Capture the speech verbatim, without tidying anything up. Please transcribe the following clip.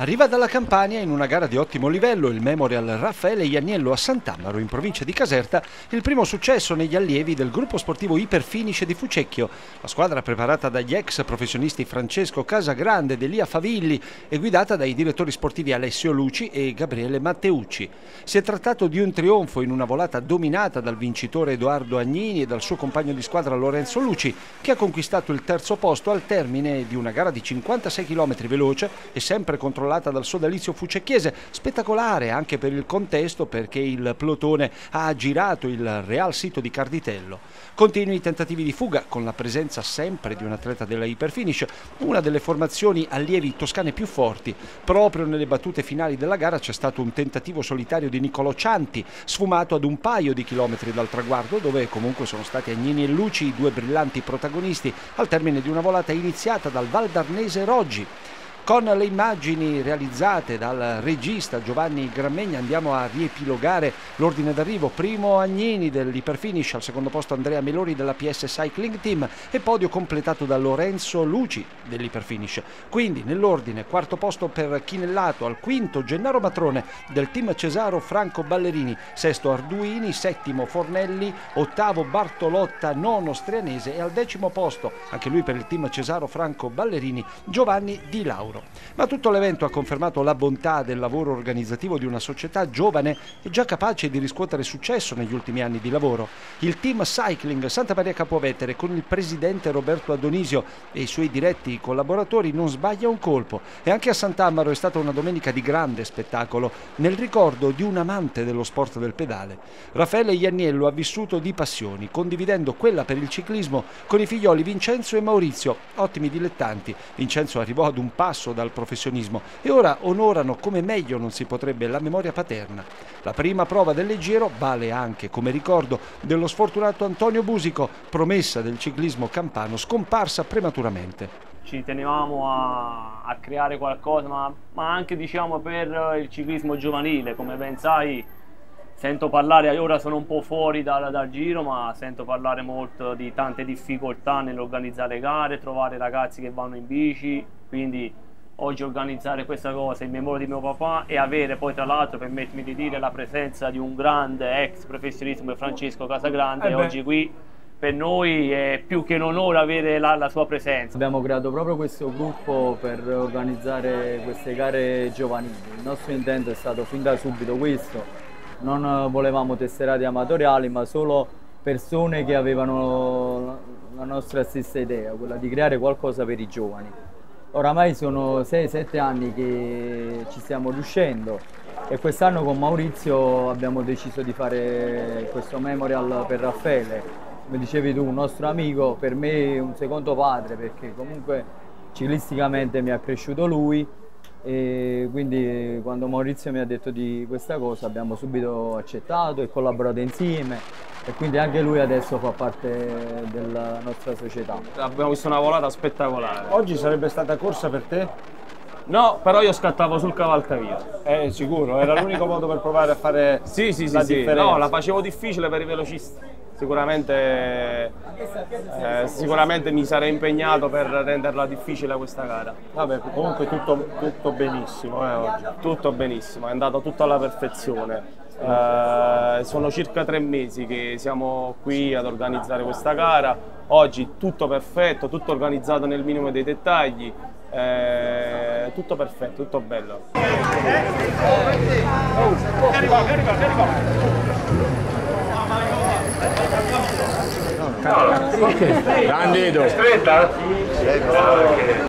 Arriva dalla Campania in una gara di ottimo livello il Memorial Raffaele Janiello a Sant'Ammaro, in provincia di Caserta, il primo successo negli allievi del gruppo sportivo Iperfinish di Fucecchio. La squadra, preparata dagli ex professionisti Francesco Casagrande ed Elia Favilli, è guidata dai direttori sportivi Alessio Luci e Gabriele Matteucci. Si è trattato di un trionfo in una volata dominata dal vincitore Edoardo Agnini e dal suo compagno di squadra Lorenzo Luci, che ha conquistato il terzo posto al termine di una gara di cinquantasei chilometri veloce e sempre controllata dal sodalizio fucecchiese, spettacolare anche per il contesto, perché il plotone ha girato il real sito di Carditello. Continui tentativi di fuga con la presenza sempre di un atleta della Iperfinish, una delle formazioni allievi toscane più forti. Proprio nelle battute finali della gara c'è stato un tentativo solitario di Niccolò Cianti, sfumato ad un paio di chilometri dal traguardo, dove comunque sono stati Agnini e Luci i due brillanti protagonisti al termine di una volata iniziata dal valdarnese Roggi. Con le immagini realizzate dal regista Giovanni Grammegna andiamo a riepilogare l'ordine d'arrivo. Primo Agnini dell'Iperfinish, al secondo posto Andrea Melori della P S Cycling Team e podio completato da Lorenzo Luci dell'Iperfinish. Quindi nell'ordine: quarto posto per Chinellato, al quinto Gennaro Matrone del team Cesaro Franco Ballerini, sesto Arduini, settimo Fornelli, ottavo Bartolotta, nono Strianese e al decimo posto, anche lui per il team Cesaro Franco Ballerini, Giovanni Di Lauro. Ma tutto l'evento ha confermato la bontà del lavoro organizzativo di una società giovane e già capace di riscuotere successo negli ultimi anni di lavoro. Il team Cycling Santa Maria Capovetere, con il presidente Roberto Adonisio e i suoi diretti collaboratori, non sbaglia un colpo, e anche a Sant'Ammaro è stata una domenica di grande spettacolo nel ricordo di un amante dello sport del pedale. Raffaele Janiello ha vissuto di passioni, condividendo quella per il ciclismo con i figlioli Vincenzo e Maurizio, ottimi dilettanti. Vincenzo arrivò ad un passo dal professionismo e ora onorano come meglio non si potrebbe la memoria paterna. La prima prova del Leggero vale anche come ricordo dello sfortunato Antonio Busico, promessa del ciclismo campano, scomparsa prematuramente. Ci tenevamo a, a creare qualcosa, ma, ma anche diciamo per il ciclismo giovanile. Come ben sai, sento parlare, ora sono un po' fuori dal, dal giro, ma sento parlare molto di tante difficoltà nell'organizzare gare, trovare ragazzi che vanno in bici, quindi oggi organizzare questa cosa in memoria di mio papà e avere poi, tra l'altro, permettimi di dire, la presenza di un grande ex professionista come Francesco Casagrande eh oggi qui, per noi è più che un onore avere la, la sua presenza. Abbiamo creato proprio questo gruppo per organizzare queste gare giovanili. Il nostro intento è stato fin da subito questo: non volevamo tesserati amatoriali, ma solo persone che avevano la nostra stessa idea, quella di creare qualcosa per i giovani. Oramai sono sei sette anni che ci stiamo riuscendo e quest'anno con Maurizio abbiamo deciso di fare questo memorial per Raffaele. Come dicevi tu, un nostro amico, per me un secondo padre, perché comunque ciclisticamente mi ha cresciuto lui, e quindi quando Maurizio mi ha detto di questa cosa abbiamo subito accettato e collaborato insieme, e quindi anche lui adesso fa parte della nostra società. Abbiamo visto una volata spettacolare. Oggi sarebbe stata corsa per te? No, però io scattavo sul cavalcavia. Eh, sicuro, era l'unico modo per provare a fare sì, sì, la sì, differenza. Sì. No, la facevo difficile per i velocisti. Sicuramente, eh, sicuramente mi sarei impegnato per renderla difficile questa gara. Vabbè, comunque tutto, tutto benissimo eh, oggi. Tutto benissimo, è andato tutto alla perfezione. Eh, sono circa tre mesi che siamo qui ad organizzare questa gara. Oggi tutto perfetto, tutto organizzato nel minimo dei dettagli. Eh, tutto perfetto, tutto bello. Grande Edo. È stretta?